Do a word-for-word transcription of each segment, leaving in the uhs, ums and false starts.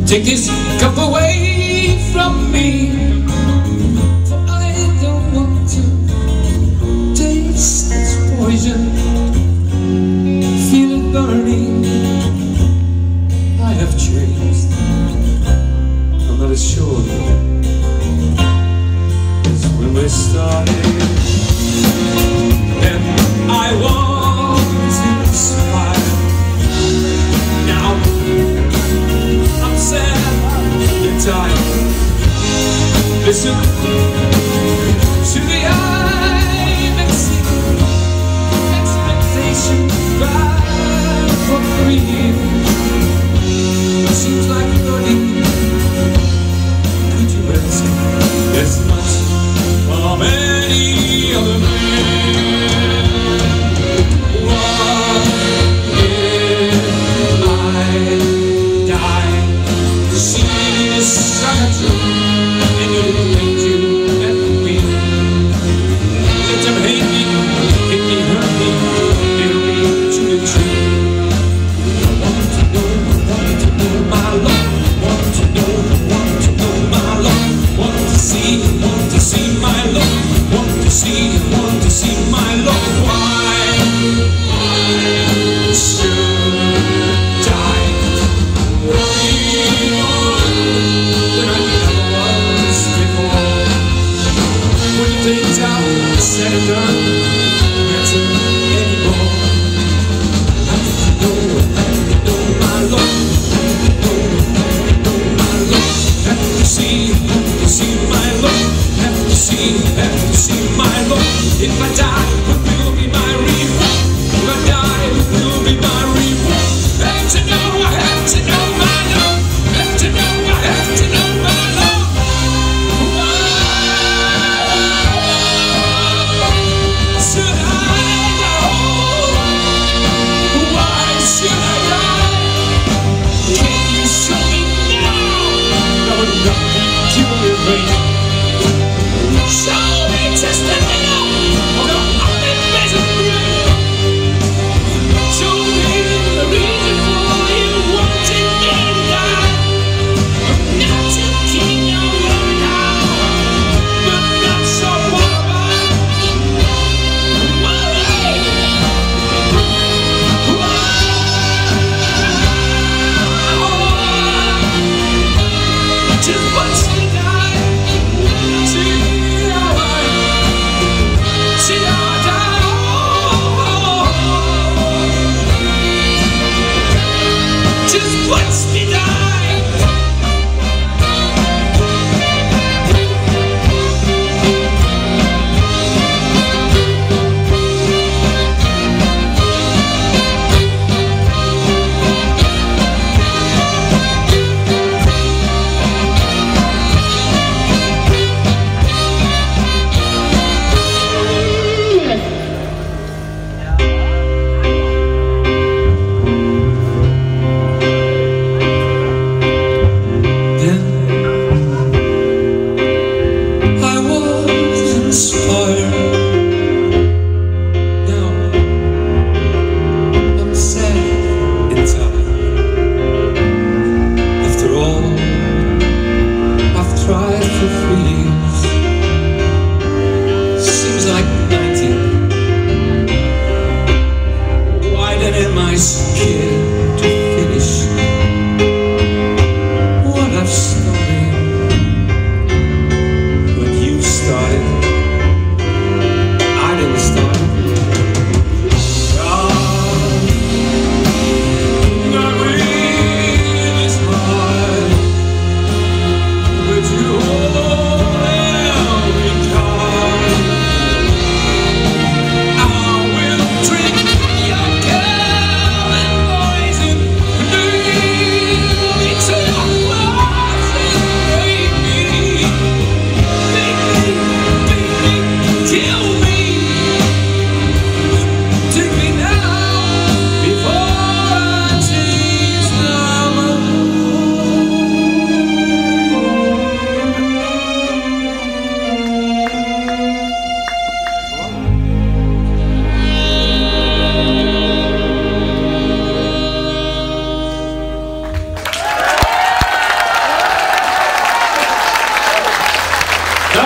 Take this cup away from me, for I don't want to taste this poison. Feel it burning. I have changed. I'm not as sure as when we started. Then I was inspired. Now I'm sad and tired. Listen to the IMAXing expectation ride for three years. Seems like learning. Could you ask as much of any other man? What if I die? See this sucker true, and you think you have the win. Let them hate me, hate me, hurt me, it'll be truly true. I want to know, want to know my love, want to know, want to know my love, want to see, want to see my love, want to see, want to see my love. Why should I be more than I ever was before? When you think out, said and done, that's it anymore. I have to know, I have to know my love, I have to know, I have to know my love, have to see, have to see my love, have to see, have to see my love. If I die, what will be my reward? If I die, what will be my reward? I have to know, I have to know my love, I have to know, I have to know my love. Why should I go? Why should I die? Can you show me now? I would not be curious. Show me just a little of the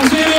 Dames en heren.